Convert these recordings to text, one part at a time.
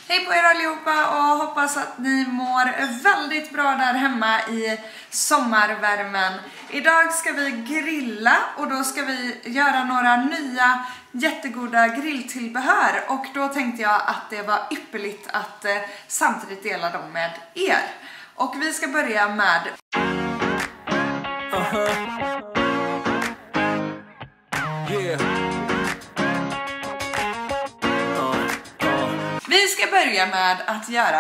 Hej på er allihopa och hoppas att ni mår väldigt bra där hemma i sommarvärmen. Idag ska vi grilla och då ska vi göra några nya jättegoda grilltillbehör. Och då tänkte jag att det var ypperligt att samtidigt dela dem med er. Och vi ska börja med... Vi ska börja med att göra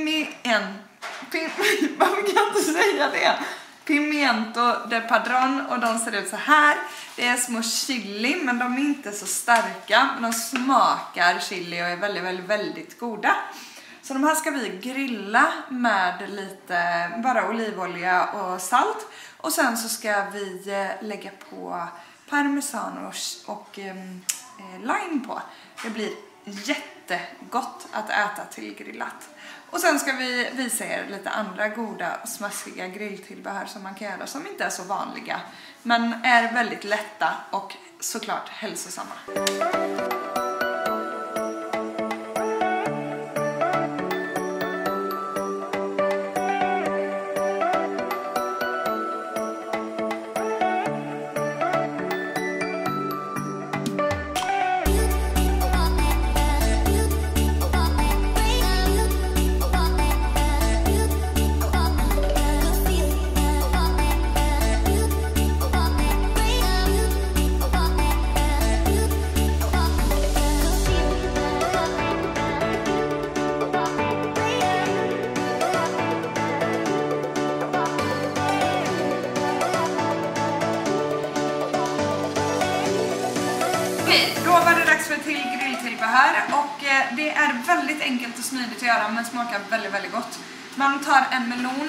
pimiento de padron, och de ser ut så här. Det är små chili, men de är inte så starka, men de smakar chili och är väldigt goda. Så de här ska vi grilla med lite bara olivolja och salt, och sen så ska vi lägga på parmesan och lime på. Det blir jättegott att äta till grillat. Och sen ska vi visa er lite andra goda och smaskiga grilltillbehör som man kan göra, som inte är så vanliga men är väldigt lätta och såklart hälsosamma. Då var det dags för till grilltillbehör, och det är väldigt enkelt och smidigt att göra, men smakar väldigt gott. Man tar en melon,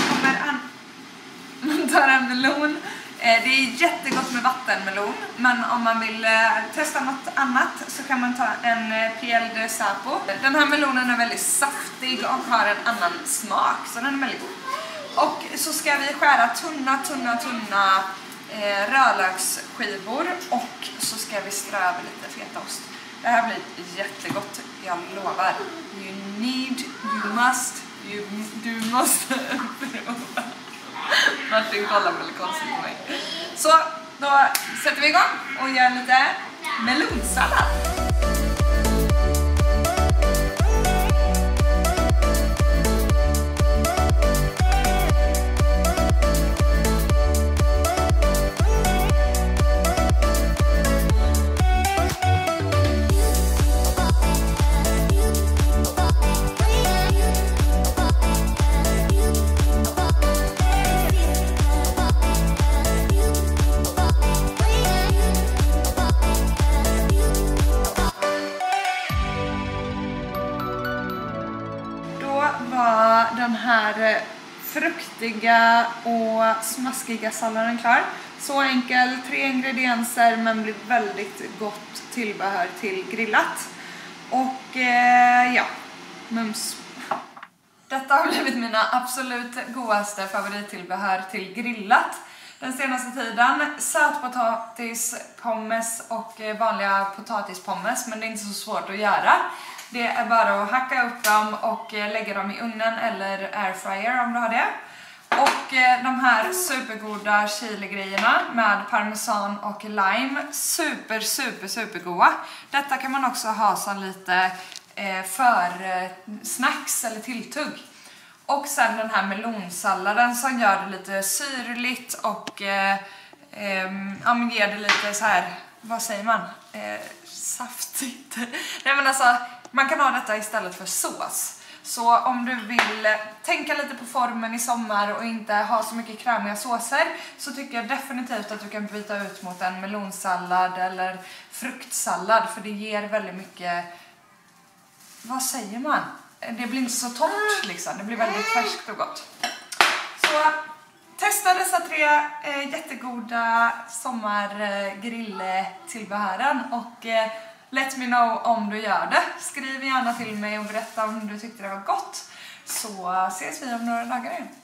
det är jättegott med vattenmelon, men om man vill testa något annat så kan man ta en piel de sapo. Den här melonen är väldigt saftig och har en annan smak, så den är väldigt god. Och så ska vi skära tunna rödlöksskivor, och så ska vi strö över lite fetaost. Det här blir jättegott, jag lovar. Du måste prova. Martin kollar väldigt konstigt på mig. Så då sätter vi igång och gör lite melonsallad. Var den här fruktiga och smaskiga salladen klar. Så enkel, 3 ingredienser, men blir väldigt gott tillbehör till grillat. Och ja, mums. Detta har blivit mina absolut godaste favorittillbehör till grillat den senaste tiden. Sötpotatis, pommes och vanliga potatispommes, men det är inte så svårt att göra. Det är bara att hacka upp dem och lägga dem i ugnen eller airfryer om du har det. Och de här supergoda chili-grejerna med parmesan och lime, supergoda. Detta kan man också ha som lite för snacks eller tilltugg. Och sen den här melonsalladen som gör det lite syrligt och ger det lite så här, vad säger man? Saftigt. Nej, men alltså, man kan ha detta istället för sås. Så om du vill tänka lite på formen i sommar och inte ha så mycket krämiga såser, så tycker jag definitivt att du kan byta ut mot en melonsallad eller fruktsallad, för det ger väldigt mycket, vad säger man? Det blir inte så torrt liksom, det blir väldigt färskt och gott. Så testa dessa 3 jättegoda sommargrilltillbehören och let me know om du gör det. Skriv gärna till mig och berätta om du tyckte det var gott. Så ses vi om några dagar igen.